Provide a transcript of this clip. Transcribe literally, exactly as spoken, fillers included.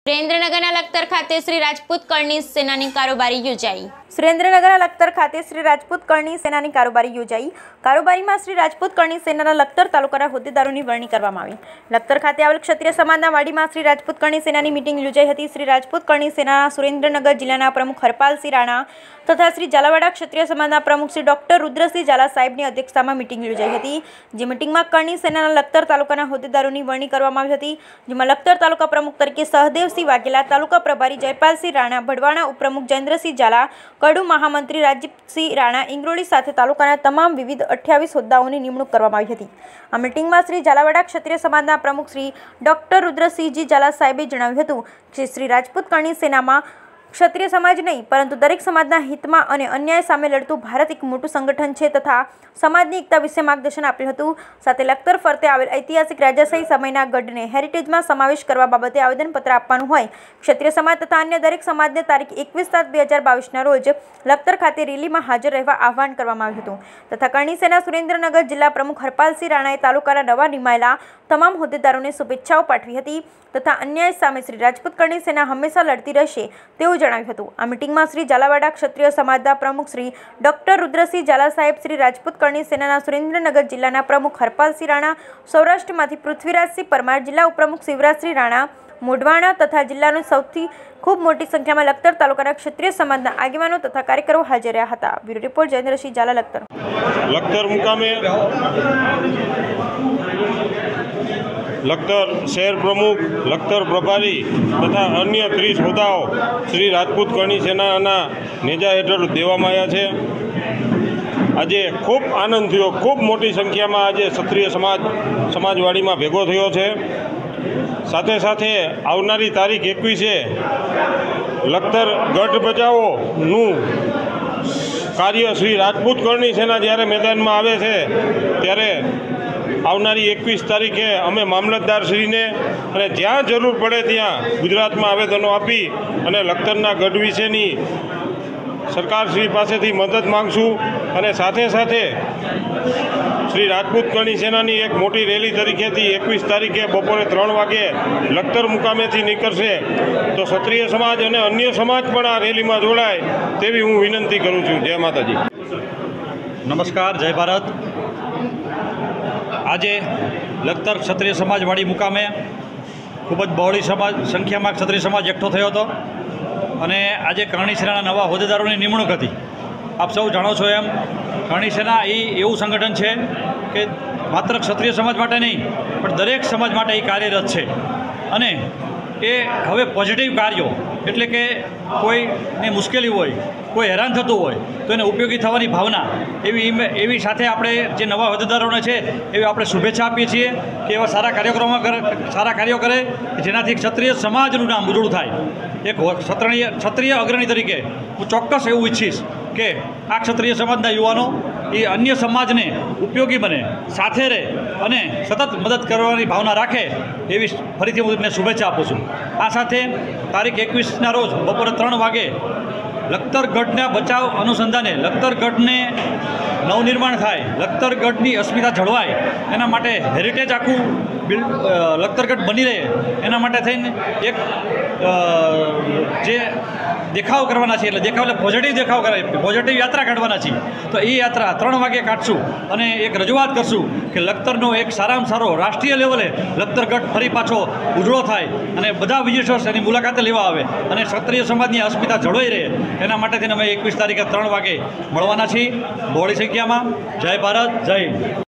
સુરેન્દ્રનગરના લખતર ખાતે શ્રી રાજપૂત કળની સેનાની કારોબારી યોજાઈ। સુરેન્દ્રનગરના લખતર ખાતે શ્રી રાજપૂત કળની સેનાની કારોબારી યોજાઈ। કારોબારીમાં શ્રી રાજપૂત કળની સેનાના લખતર તાલુકાના હોદ્દેદારોની વરણી કરવામાં આવી। લખતર ખાતે આવેલ ક્ષત્રિય સમાજના વાડીમાં શ્રી રાજપૂત કળની સેનાની મીટિંગ યોજાઈ હતી। શ્રી રાજપૂત કળની સેનાના સુરેન્દ્રનગર જિલ્લાના પ્રમુખ હરપાલસિંહ રાણા તથા શ્રી ઝાલાવાડા ક્ષત્રિય સમાજના પ્રમુખ શ્રી ડોક્ટર રુદ્રસિંહ ઝાલા સાહેબની અધ્યક્ષતામાં મીટિંગ યોજાઈ હતી। જે મીટિંગમાં કળની સેનાના લખતર તાલુકાના હોદ્દેદારોની વરણી કરવામાં આવી હતી। જેમાં લખતર તાલુકા પ્રમુખ તરીકે સહદેવસિંહ વાઘેલા, તાલુકા પ્રભારી જયપાલસિંહ રાણા, ભડવાણા ઉપપ્રમુખ જયેન્દ્રસિંહ ઝાલા, કડુ મહામંત્રી રાજીવસિંહ રાણા ઇંગ્રોળી સાથે તાલુકાના તમામ વિવિધ અઠ્યાવીસ હોદ્દાઓની નિમણૂક કરવામાં આવી હતી। આ મીટિંગમાં શ્રી ઝાલાવાડા ક્ષત્રિય સમાજના પ્રમુખ શ્રી ડોક્ટર રુદ્રસિંહજી ઝાલા સાહેબે જણાવ્યું હતું કે શ્રી રાજપૂત કળની સેનામાં ક્ષત્રિય સમાજ નહીં પરંતુ દરેક સમાજના હિતમાં અને અન્યાય સામે લડતું ભારત એક મોટું સંગઠન છે તથા સમાજની એકતા વિશે માર્ગદર્શન આપ્યું હતું। સાથે લખતર ફરતે આવેલ ઐતિહાસિક રાજાશાહી સમયના ગઢને હેરિટેજમાં સમાવેશ કરવા બાબતે આવેદનપત્ર આપવાનું હોય ક્ષત્રિય સમાજ તથા અન્ય દરેક સમાજને તારીખ એકવીસ સાત બે હજાર બાવીસના રોજ લખતર ખાતે રેલીમાં હાજર રહેવા આહવાન કરવામાં આવ્યું હતું તથા કળની સેના સુરેન્દ્રનગર જિલ્લા પ્રમુખ હરપાલસિંહ રાણાએ તાલુકાના નવા નિમાયેલા તમામ હોદ્દેદારોને શુભેચ્છાઓ પાઠવી હતી તથા અન્યાય સામે શ્રી રાજપૂત કળની સેના હંમેશા લડતી રહેશે તેવું જણાવ્યું હતું। આ મીટિંગમાં શ્રી ઝાલાવાડા ક્ષત્રિય સમાજના પ્રમુખ શ્રી ડોક્ટર રુદ્રસિંહ ઝાલા સાહેબ, શ્રી રાજપૂત કળની સેનાના સુરેન્દ્રનગર જિલ્લાના પ્રમુખ હરપાલસિંહ રાણા, સૌરાષ્ટ્રમાંથી પૃથ્વીરાજસિંહ પરમાર, જિલ્લા ઉપપ્રમુખ શિવરાજસિંહ રાણા મોઢવાણા તથા જિલ્લાનું સૌથી ખૂબ મોટી સંખ્યામાં લખતર તાલુકાના ક્ષત્રિય સમાજના આગેવાનો તથા કાર્યકરો હાજર રહ્યા હતા। Bureau report Jayendrasinh Jhala, Lakhtar. લખતર મુકામે લખતર શહેર પ્રમુખ, લખતર પ્રભારી તથા અન્ય ત્રીસ હોદ્દાઓ શ્રી રાજપૂત કળની સેનાના નેજા હેઠળ દેવામાં આવ્યા છે। આજે ખૂબ આનંદ થયો, ખૂબ મોટી સંખ્યામાં આજે ક્ષત્રિય સમાજ સમાજવાડીમાં ભેગો થયો છે। સાથે સાથે આવનારી તારીખ એકવીસે લખતર ગઢ બચાવોનું કાર્ય શ્રી રાજપૂત કળની સેના જ્યારે મેદાનમાં આવે છે ત્યારે આવનારી એકવીસ તારીખે અમે મામલતદારશ્રીને અને જ્યાં જરૂર પડે ત્યાં ગુજરાતમાં આવેદનો આપી અને લખતરના ગઢ વિશેની સરકારશ્રી પાસેથી મદદ માગશું અને સાથે સાથે શ્રી રાજપૂત કળની સેનાની એક મોટી રેલી તરીકેથી એકવીસ તારીખે બપોરે ત્રણ વાગે લખતર મુકામેથી નીકળશે તો ક્ષત્રિય સમાજ અને અન્ય સમાજ પણ આ રેલીમાં જોડાય તેવી હું વિનંતી કરું છું। જય માતાજી। નમસ્કાર, જય ભારત। આજે લખતર ક્ષત્રિય સમાજવાડી મુકામે ખૂબ જ બહોળી સમાજ સંખ્યામાં ક્ષત્રિય સમાજ એકઠો થયો હતો અને આજે કળની સેનાના નવા હોદ્દેદારોની નિમણૂક હતી। આપ સૌ જાણો છો એમ કળની સેના એ એવું સંગઠન છે કે માત્ર ક્ષત્રિય સમાજ માટે નહીં પણ દરેક સમાજ માટે એ કાર્યરત છે અને એ હવે પોઝિટિવ કાર્યો એટલે કે કોઈને મુશ્કેલી હોય, કોઈ હેરાન થતું હોય તો એને ઉપયોગી થવાની ભાવના એવી એવી સાથે આપણે જે નવા હોદ્દેદારોને છે એવી આપણે શુભેચ્છા આપીએ છીએ કે એવા સારા કાર્યક્રમો કરે સારા કાર્યો કરે જેનાથી ક્ષત્રિય સમાજનું નામ ઉજળું થાય। એક ક્ષત્રિય ક્ષત્રિય અગ્રણી તરીકે હું ચોક્કસ એવું ઈચ્છીશ કે આ ક્ષત્રિય સમાજના યુવાનો એ અન્ય સમાજને ઉપયોગી બને, સાથે રહે અને સતત મદદ કરવાની ભાવના રાખે એવી ફરીથી હું તેમને શુભેચ્છા આપું છું। આ સાથે તારીખ એકવીસના રોજ બપોરે ત્રણ વાગે લખતર ગઢના બચાવ અનુસંધાને લખતર ગઢને નવનિર્માણ થાય, લખતર ગઢની અસ્મિતા જળવાય એના માટે હેરિટેજ આખું બિલ લખતર ગઢ બની રહે એના માટે થઈને એક જે દેખાવ કરવાના છે એટલે દેખાવ એટલે પોઝિટિવ દેખાવ કરે પોઝિટિવ યાત્રા કાઢવાના છીએ તો એ યાત્રા ત્રણ વાગે કાઢશું અને એક રજૂઆત કરશું કે લખતરનો એક સારામાં સારો રાષ્ટ્રીય લેવલે લખતર ગઢ ફરી પાછો ઉજળો થાય અને બધા વિઝિટર્સ એની મુલાકાતે લેવા આવે અને ક્ષત્રિય સમાજની અસ્મિતા જળવાઈ રહે એના માટે થઈને અમે એકવીસ તારીખે ત્રણ વાગે મળવાના છીએ બહોળી સંખ્યામાં। જય ભારત, જય હિન્દ।